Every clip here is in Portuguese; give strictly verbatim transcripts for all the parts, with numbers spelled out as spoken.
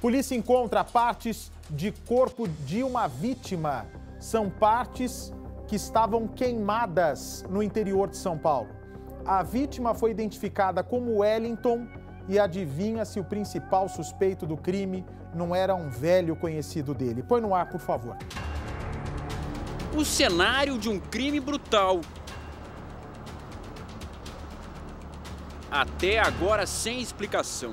Polícia encontra partes de corpo de uma vítima. São partes que estavam queimadas no interior de São Paulo. A vítima foi identificada como Wellington e adivinha-se o principal suspeito do crime não era um velho conhecido dele. Põe no ar, por favor. O cenário de um crime brutal. Até agora sem explicação.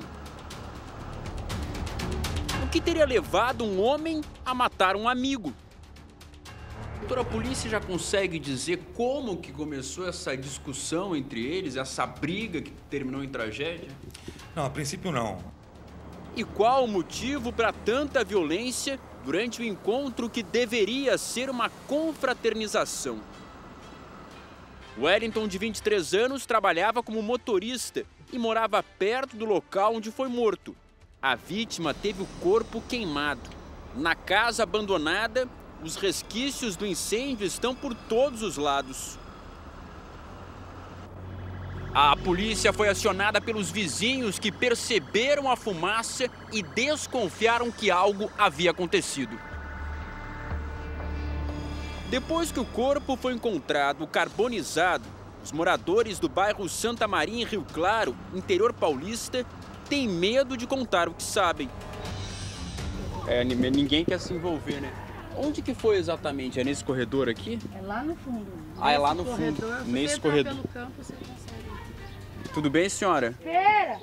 O que teria levado um homem a matar um amigo? Doutora, a polícia já consegue dizer como que começou essa discussão entre eles, essa briga que terminou em tragédia? Não, a princípio não. E qual o motivo para tanta violência durante o encontro que deveria ser uma confraternização? Wellington, de vinte e três anos, trabalhava como motorista e morava perto do local onde foi morto. A vítima teve o corpo queimado. Na casa abandonada, os resquícios do incêndio estão por todos os lados. A polícia foi acionada pelos vizinhos que perceberam a fumaça e desconfiaram que algo havia acontecido. Depois que o corpo foi encontrado carbonizado, os moradores do bairro Santa Maria, em Rio Claro, interior paulista, têm medo de contar o que sabem. É, ninguém quer se envolver, né? Onde que foi exatamente? É nesse corredor aqui? É lá no fundo. Ah, é lá no fundo. Nesse corredor. Pelo campo, você consegue. Tudo bem, senhora? Pera!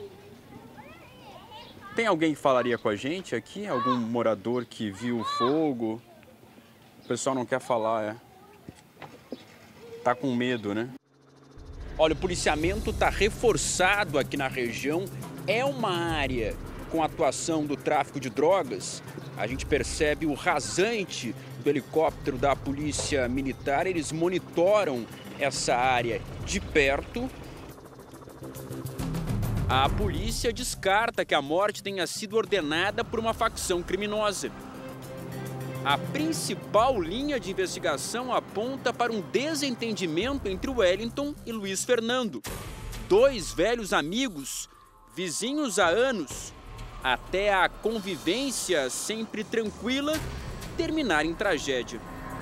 Tem alguém que falaria com a gente aqui? Algum morador que viu o fogo? O pessoal não quer falar, é. Tá com medo, né? Olha, o policiamento tá reforçado aqui na região. É uma área com atuação do tráfico de drogas. A gente percebe o rasante do helicóptero da Polícia Militar. Eles monitoram essa área de perto. A polícia descarta que a morte tenha sido ordenada por uma facção criminosa. A principal linha de investigação aponta para um desentendimento entre Wellington e Luiz Fernando. Dois velhos amigos, vizinhos há anos, até a convivência sempre tranquila terminar em tragédia.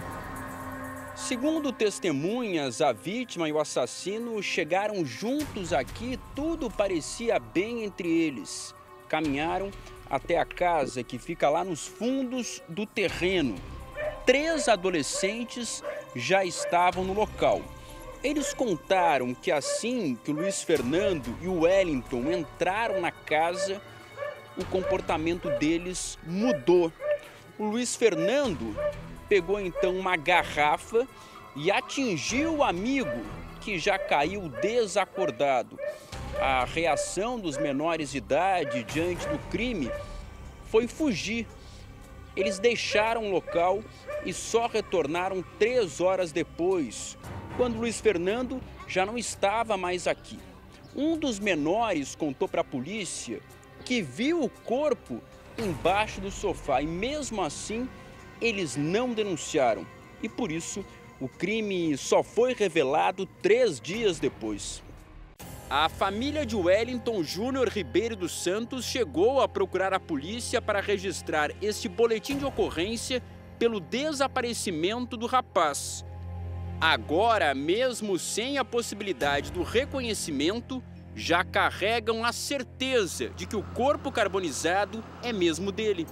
Segundo testemunhas, a vítima e o assassino chegaram juntos aqui e tudo parecia bem entre eles. Caminharam até a casa que fica lá nos fundos do terreno. Três adolescentes já estavam no local. Eles contaram que assim que o Luiz Fernando e o Wellington entraram na casa, o comportamento deles mudou. O Luiz Fernando pegou então uma garrafa e atingiu o amigo, que já caiu desacordado. A reação dos menores de idade diante do crime foi fugir. Eles deixaram o local e só retornaram três horas depois, quando Luiz Fernando já não estava mais aqui. Um dos menores contou para a polícia que viu o corpo embaixo do sofá e mesmo assim eles não denunciaram. E por isso o crime só foi revelado três dias depois. A família de Wellington Júnior Ribeiro dos Santos chegou a procurar a polícia para registrar este boletim de ocorrência pelo desaparecimento do rapaz. Agora, mesmo sem a possibilidade do reconhecimento, já carregam a certeza de que o corpo carbonizado é mesmo dele.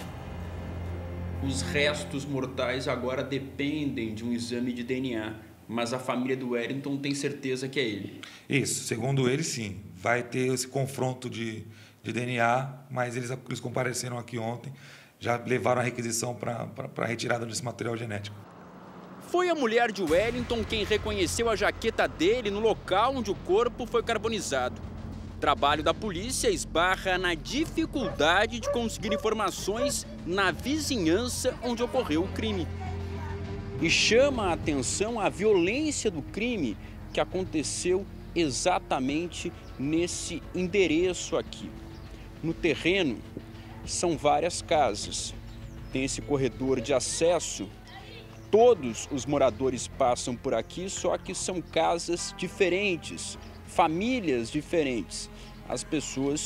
Os restos mortais agora dependem de um exame de D N A, mas a família do Wellington tem certeza que é ele. Isso, segundo ele, sim. Vai ter esse confronto de, de D N A, mas eles, eles compareceram aqui ontem, já levaram a requisição para a retirada desse material genético. Foi a mulher de Wellington quem reconheceu a jaqueta dele no local onde o corpo foi carbonizado. O trabalho da polícia esbarra na dificuldade de conseguir informações na vizinhança onde ocorreu o crime. E chama a atenção a violência do crime que aconteceu exatamente nesse endereço aqui. No terreno são várias casas. Tem esse corredor de acesso. Todos os moradores passam por aqui, só que são casas diferentes, famílias diferentes. As pessoas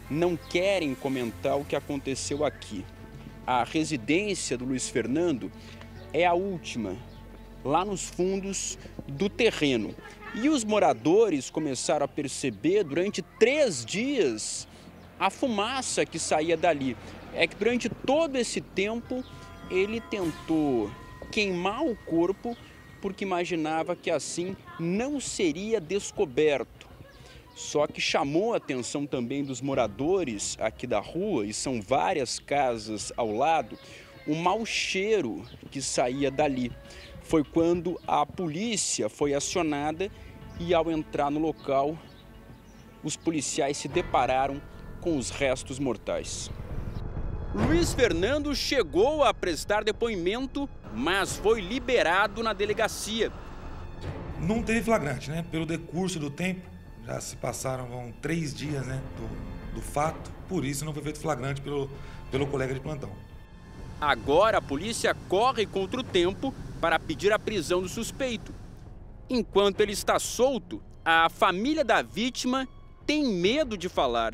não querem comentar o que aconteceu aqui. A residência do Luiz Fernando é a última, lá nos fundos do terreno. E os moradores começaram a perceber durante três dias a fumaça que saía dali. É que durante todo esse tempo ele tentou queimar o corpo porque imaginava que assim não seria descoberto. Só que chamou a atenção também dos moradores aqui da rua, e são várias casas ao lado, o mau cheiro que saía dali. Foi quando a polícia foi acionada e, ao entrar no local, os policiais se depararam com os restos mortais. Luiz Fernando chegou a prestar depoimento, mas foi liberado na delegacia. Não teve flagrante, né? Pelo decurso do tempo, já se passaram vão, três dias, né, do, do fato, por isso não foi feito flagrante pelo, pelo colega de plantão. Agora a polícia corre contra o tempo para pedir a prisão do suspeito. Enquanto ele está solto, a família da vítima tem medo de falar.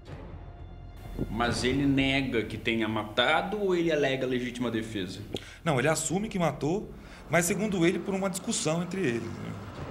Mas ele nega que tenha matado ou ele alega legítima defesa? Não, ele assume que matou, mas segundo ele, por uma discussão entre eles.